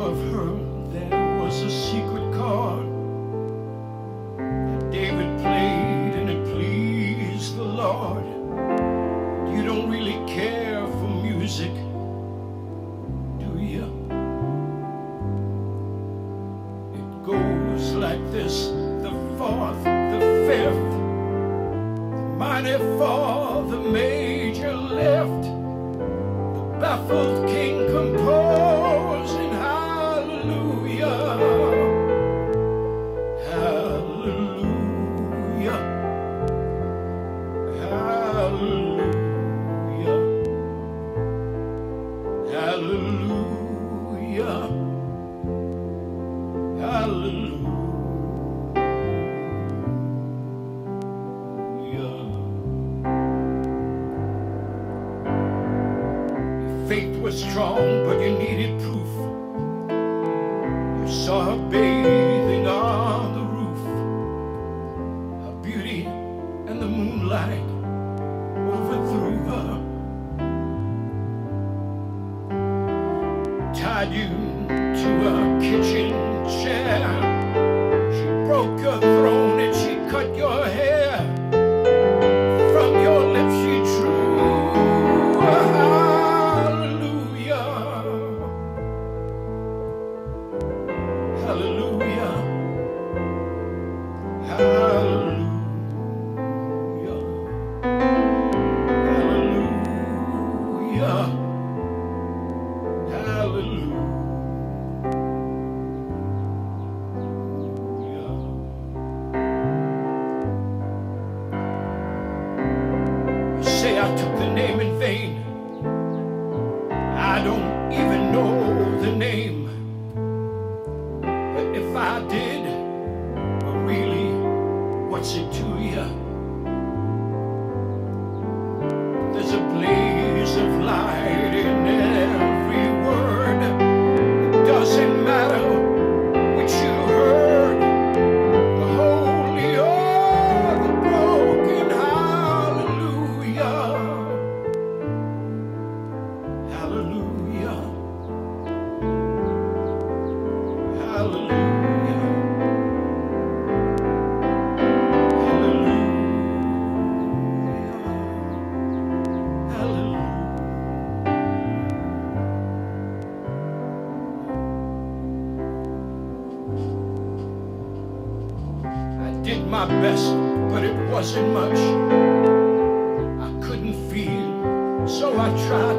of her there was a secret chord that David played and it pleased the Lord. You don't really care for music, do you? It goes like this: the fourth, the fifth, the minor four, the major lift, the baffled king composing hallelujah, hallelujah, hallelujah, hallelujah, hallelujah. Faith was strong, but you needed proof. You saw her bathing on the roof, her beauty and the moonlight overthrew her, tied you to a kitchen chair. She broke your throne and she cut your hair. From your lips she drew a hallelujah, hallelujah, hallelujah, hallelujah, hallelujah. You say I took the name in vain. I don't even know the name. But if I did, well, really, what's it to you? There's a blaze of light in every word. It doesn't matter which you heard, the holy or the broken. Hallelujah, hallelujah, hallelujah, hallelujah, hallelujah. I did my best, but it wasn't much. I couldn't feel, so I tried